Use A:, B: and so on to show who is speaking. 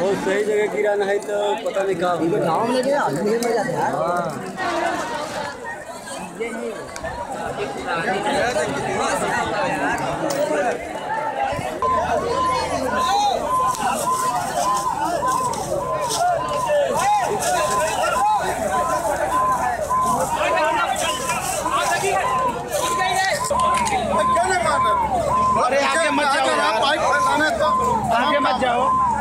A: बहुत सही जगह गिरा नहीं तो पता नहीं कहाँ
B: गाँव में गया मुझे मजा आता
C: अरे आगे मत जाओ, आगे मत जाओ।